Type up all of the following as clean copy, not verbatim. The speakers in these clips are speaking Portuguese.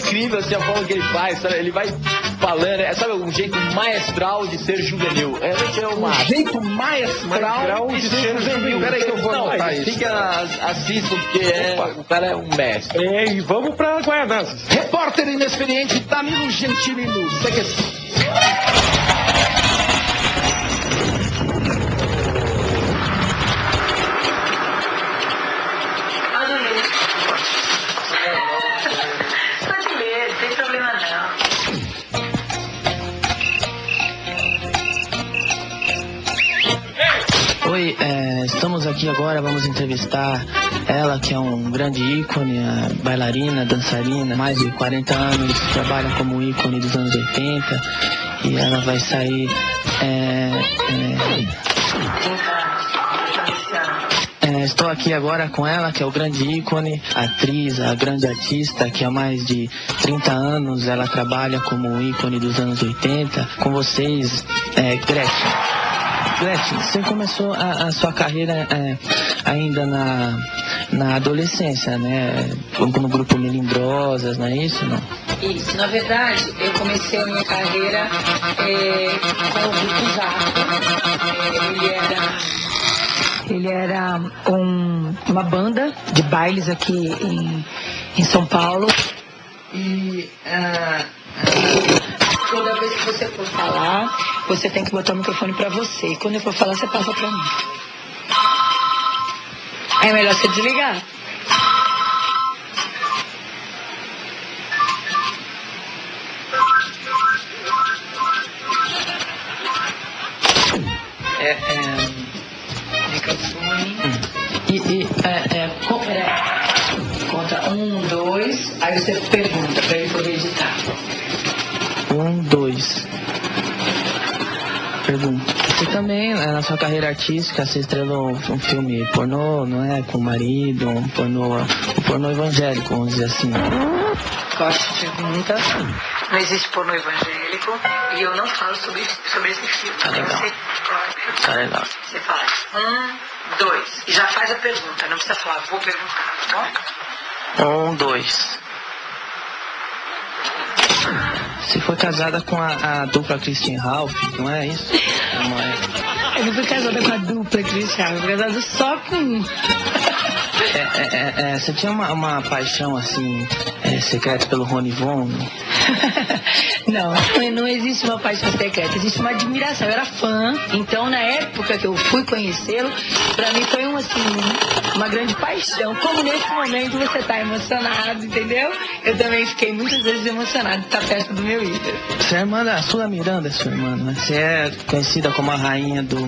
incrível assim, a forma que ele faz, sabe? Ele vai falando, sabe, um jeito maestral de ser juvenil. Realmente é uma... jeito maestral de ser juvenil. Peraí que eu vou anotar isso. Assistam, porque o cara é um mestre. E vamos pra Guaianazes. Repórter inexperiente Danilo Gentilino. Segue assim. Oi, estamos aqui agora, vamos entrevistar ela, que é um grande ícone, a bailarina, dançarina, mais de 40 anos, trabalha como ícone dos anos 80, e ela vai sair... estou aqui agora com ela, que é o grande ícone, atriz, a grande artista, que há mais de 30 anos ela trabalha como ícone dos anos 80. Com vocês, Gretchen. Gretchen, você começou a sua carreira ainda na adolescência, né? No grupo Melindrosas, não é isso? Não? Isso, na verdade, eu comecei a minha carreira com o grupo Jaco. Ele era uma banda de bailes aqui em São Paulo. E toda vez que você for falar, você tem que botar o microfone pra você. E quando eu for falar, você passa pra mim. É melhor você desligar. Microfone. Conta 1, 2, aí você pergunta pra ele poder editar. 1, 2. Pergunta. Você também, na sua carreira artística, você estrelou um filme pornô, não é? Com o marido, um pornô evangélico, vamos dizer assim. Gosto de pergunta. Não existe pornô evangélico e eu não falo sobre esse filme. Tá legal. Tá legal. Você faz 1, 2 e já faz a pergunta. Não precisa falar, vou perguntar, tá bom? 1, 2. Você foi casada com a dupla Christian Ralph, não é isso? Não é? Eu não fui casada com a dupla Christian Ralph, eu fui casada só com um. Você tinha uma paixão assim, secreta pelo Rony Von? Não existe uma paixão secreta, existe uma admiração. Eu era fã, então na época que eu fui conhecê-lo, pra mim foi uma grande paixão. Como nesse momento você tá emocionado, entendeu? Eu também fiquei muitas vezes emocionado de estar perto do meu ídolo. Você é irmã da Sula Miranda, sua irmã, né? Você é conhecida como a rainha do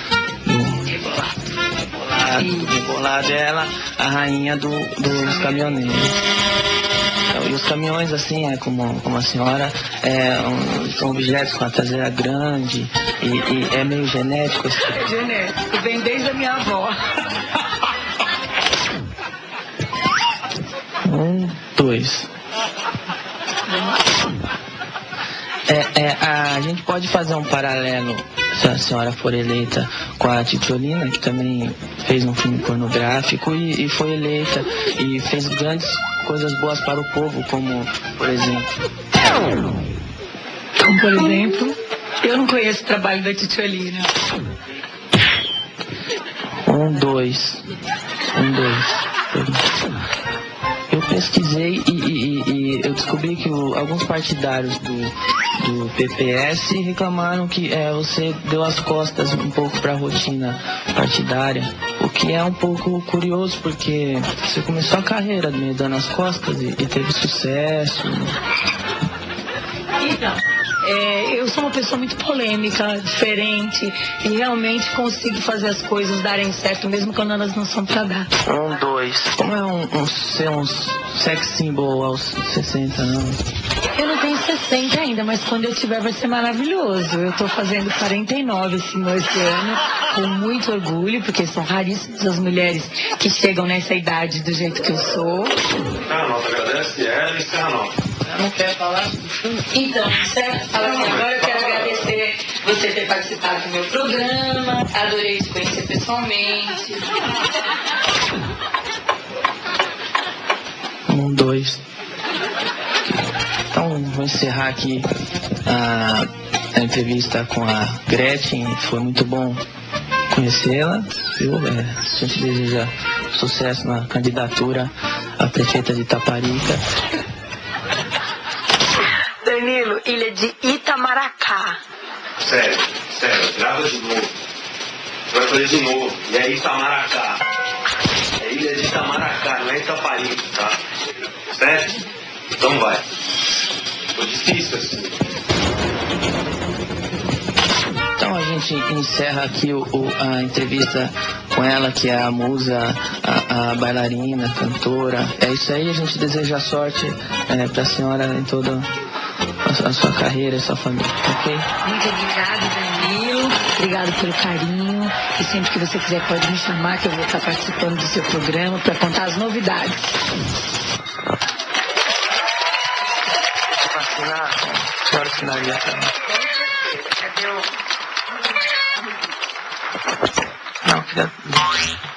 Rebolado, ela, a rainha dos caminhoneiros. E os caminhões, assim, como a senhora, são objetos com a traseira grande e é meio genético. É genético, vem desde a minha avó. 1, 2. A gente pode fazer um paralelo, se a senhora for eleita, com a Titiolina, que também fez um filme pornográfico e foi eleita e fez grandes coisas boas para o povo, como, por exemplo... Como, por exemplo, eu não conheço o trabalho da Titiolina. 1, 2. Eu pesquisei e eu descobri que alguns partidários do PPS reclamaram que você deu as costas um pouco para a rotina partidária, o que é um pouco curioso, porque você começou a carreira meio dando as costas e teve sucesso. Então, eu sou uma pessoa muito polêmica, diferente, e realmente consigo fazer as coisas darem certo, mesmo quando elas não são pra dar. 1, 2. Como é ser um sex symbol aos 60 anos? Eu não tenho 60 ainda, mas quando eu tiver vai ser maravilhoso. Eu tô fazendo 49 esse ano, com muito orgulho, porque são raríssimas as mulheres que chegam nessa idade do jeito que eu sou. Agradece ela e encerra a nota. Não quer falar? Então, certo? Fala assim, agora eu quero agradecer você ter participado do meu programa. Adorei te conhecer pessoalmente. 1, 2. Então, vou encerrar aqui a entrevista com a Gretchen. Foi muito bom conhecê-la, viu? A gente deseja sucesso na candidatura a prefeita de Itaparica. Danilo, ilha de Itamaracá. Sério, grava de novo. Vai fazer de novo. E é Itamaracá. É ilha de Itamaracá, não é Itaparica, tá? Certo? Então vai. Ficou difícil assim. Então a gente encerra aqui a entrevista com ela, que é a musa, a bailarina, a cantora. É isso aí, a gente deseja sorte para a senhora em toda a sua carreira e sua família, ok? Muito obrigada, Danilo. Obrigado pelo carinho. E sempre que você quiser pode me chamar, que eu vou estar participando do seu programa para contar as novidades. Assinar, a senhora assinaria também. Cadê o... Não, queria...